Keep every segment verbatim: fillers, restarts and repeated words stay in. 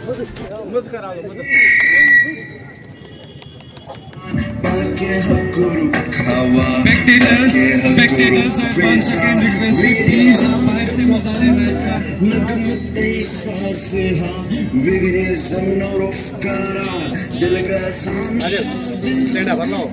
Spectators, spectators, I once again request you please बाहर से मसाले मैच का स्टैंड अप लो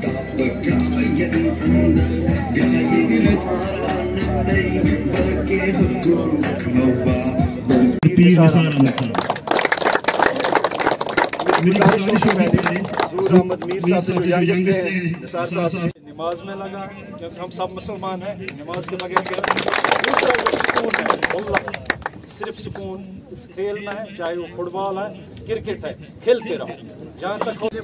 नमाज में लगा क्योंकि हम सब मुसलमान हैं। नमाज के बगैर दूसरा सुकून है, सिर्फ सुकून इस खेल में है, चाहे वो फुटबॉल है क्रिकेट है, खेलते रहो जहाँ तक हो।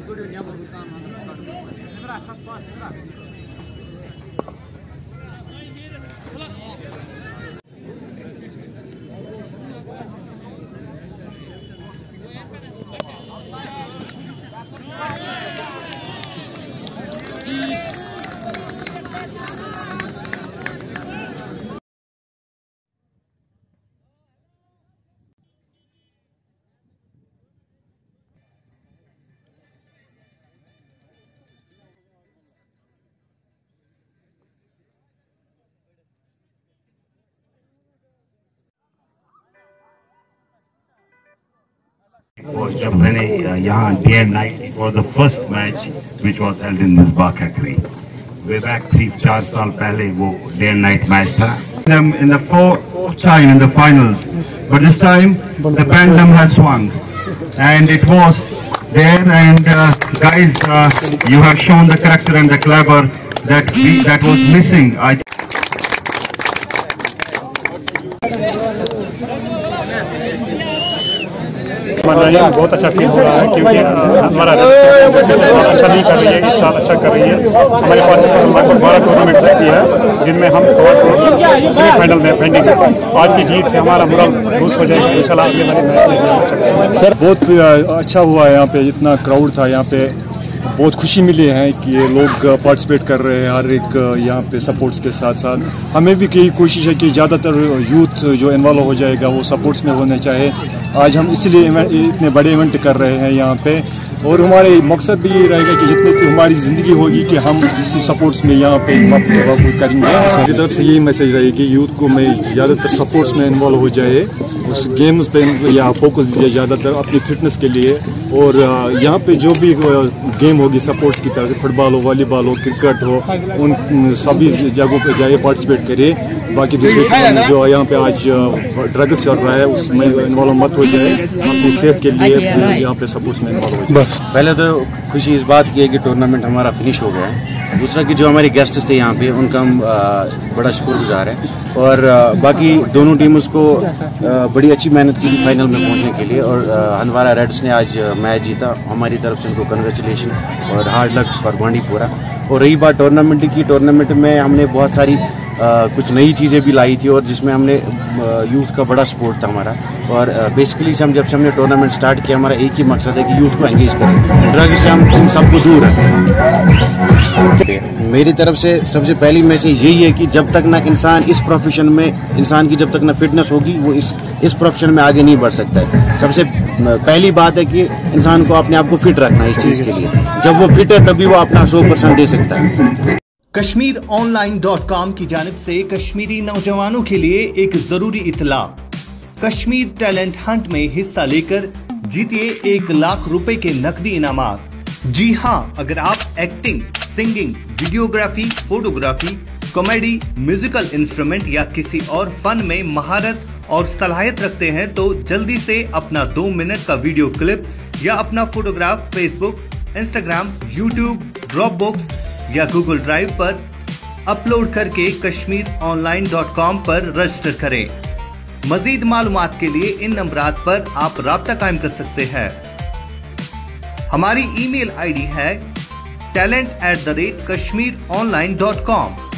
और जब मैंने यहाँ day and night for the first match which was held in मिसबाह कैटरी वे बैक थ्री चार साल पहले वो डे एंड नाइट मैच था in the fourth time in the finals, but this time the pendulum has swung and it was there, and uh, guys, uh, you have shown the character and the clever that we, that was missing. I बहुत अच्छा feel हो रहा है क्योंकि हमारा अच्छा नहीं कर रही है, इस साल अच्छा कर रही है। हमारे पास लगभग बारह टूर्नामेंट्स रहती है जिनमें हम सेमीफाइनल में पेंडिंग है। आज की जीत से हमारा मुराल बूस्ट हो जाएगा इंशाल्लाह। आगे वाले मैच सर बहुत अच्छा हुआ है। यहाँ पे इतना क्राउड था, यहाँ पे बहुत खुशी मिली है कि ये लोग पार्टिसिपेट कर रहे हैं हर एक यहाँ पे सपोर्ट्स के साथ साथ। हमें भी कई कोशिश है कि ज़्यादातर यूथ जो इन्वॉल्व हो जाएगा वो सपोर्ट्स में होने चाहे। आज हम इसलिए इतने बड़े इवेंट कर रहे हैं यहाँ पे, और हमारे मकसद भी ये रहेगा कि जितनी हमारी ज़िंदगी होगी कि हम इसी सपोर्ट्स में यहाँ पे करेंगे। मेरी तरफ से यही मैसेज रहेगी कि यूथ को मैं ज़्यादातर सपोर्ट्स में इन्वॉल्व हो जाए, उस गेम्स पे या फोकस दिया ज़्यादातर अपनी फिटनेस के लिए। और यहाँ पे जो भी गेम होगी सपोर्ट्स की तरफ से, फुटबॉल हो, वॉलीबॉल हो, क्रिकेट हो, उन सभी जगहों पे जाइए, पार्टिसिपेट करिए। बाकी दूसरे जो यहाँ पे आज ड्रग्स चल रहा है उसमें इन्वॉल्व मत हो जाए, अपनी सेहत के लिए यहाँ पे सपोर्ट्स में इन्वॉल्व हो जाए। पहले तो खुशी इस बात की है कि टूर्नामेंट हमारा फिनिश हो गया है। दूसरा कि जो हमारे गेस्ट्स थे यहाँ पे उनका हम बड़ा शुक्रगुजार है, और बाकी दोनों टीमों को बड़ी अच्छी मेहनत की फाइनल में पहुँचने के लिए। और हंदवाड़ा रेड्स ने आज मैच जीता, हमारी तरफ से उनको कंग्रेचुलेशन और हार्ड लक फॉर बांडीपुरा। और रही बात टूर्नामेंट की, टूर्नामेंट में हमने बहुत सारी आ, कुछ नई चीज़ें भी लाई थी, और जिसमें हमने यूथ का बड़ा सपोर्ट था हमारा। और बेसिकली हम जब से हमने टूर्नामेंट स्टार्ट किया, हमारा एक ही मकसद है कि यूथ को एंगेज करें, ड्रग्स से हम इन सबको दूर रखें। मेरी तरफ से सबसे पहली मैसेज यही है कि जब तक ना इंसान इस प्रोफेशन में, इंसान की जब तक ना फिटनेस होगी, वो इस इस प्रोफेशन में आगे नहीं बढ़ सकता है। सबसे पहली बात है कि इंसान को अपने आप को फिट रखना है इस चीज़ के लिए। जब वो फिट है तभी वो अपना सौ परसेंट दे सकता है। कश्मीर ऑनलाइन डॉट कॉम की जानिब से कश्मीरी नौजवानों के लिए एक जरूरी इतला। कश्मीर टैलेंट हंट में हिस्सा लेकर जीतिए एक लाख रुपए के नकदी इनामात। जी हाँ, अगर आप acting, singing, videography, photography, comedy, musical instrument या किसी और फन में महारत और सलाहियत रखते हैं तो जल्दी से अपना दो मिनट का वीडियो क्लिप या अपना photograph Facebook, Instagram, YouTube, Dropbox या गूगल ड्राइव पर अपलोड करके कश्मीर ऑनलाइन डॉट कॉम पर रजिस्टर करें। मजीद मालूमात के लिए इन नंबरात पर आप राब्ता कायम कर सकते हैं। हमारी ईमेल आईडी है talent at the rate Kashmir online dot com.